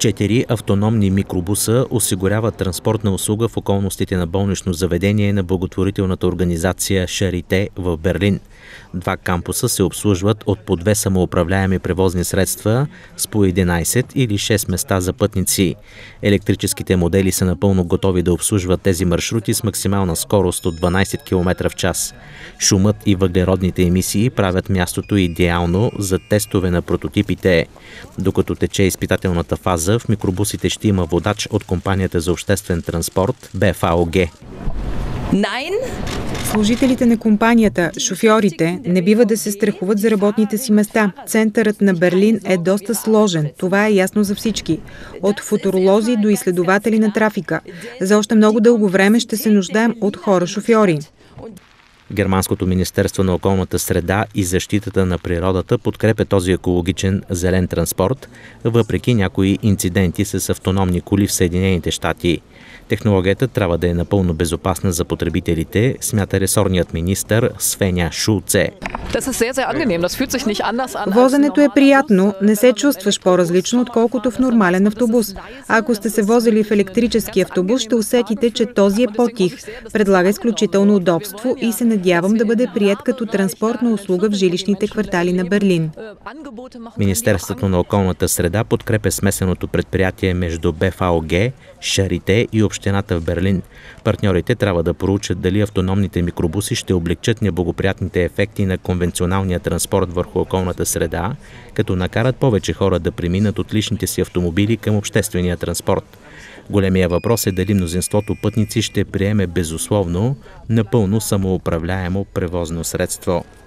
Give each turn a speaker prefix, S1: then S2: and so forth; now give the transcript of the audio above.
S1: 4 автономни микробуса осигуряват транспортна услуга в околностите на болнично заведение на благотворителната организация Шарите в Берлин. 2 кампуса се обслужват от по 2 самоуправляеми превозни средства с по 11 или 6 места за пътници. Електрическите модели са напълно готови да обслужват тези маршрути с максимална скорост от 12 км в час. Шумът и въглеродните емисии правят мястото идеално за тестове на прототипите. Докато тече изпитателната фаза, в микробусите ще има водач от компанията за обществен транспорт BVG.
S2: Служителите на компанията, шофьорите, не бива да се страхуват за работните си места. Центърът на Берлин е доста сложен. Това е ясно за всички. От футуролози до изследователи на трафика. За още много дълго време ще се нуждаем от хора-шофьори.
S1: Германското министерство на околната среда и защитата на природата подкрепя този екологичен зелен транспорт, въпреки някои инциденти с автономни коли в Съединените щати. Технологията трябва да е напълно безопасна за потребителите, смята ресорният министър Свеня Шулце.
S2: Возенето е приятно, не се чувстваш по-различно, отколкото в нормален автобус. А ако сте се возили в електрически автобус, ще усетите, че този е по-тих. Предлага изключително удобство и се надявам да бъде приет като транспортна услуга в жилищните квартали на Берлин.
S1: Министерството на околната среда подкрепя смесеното предприятие между BVG, Шарите и общината в Берлин. Партньорите трябва да проучат дали автономните микробуси ще облегчат неблагоприятните ефекти на конвенционалния транспорт върху околната среда, като накарат повече хора да преминат от личните си автомобили към обществения транспорт. Големия въпрос е дали мнозинството пътници ще приеме безусловно напълно самоуправляемо превозно средство.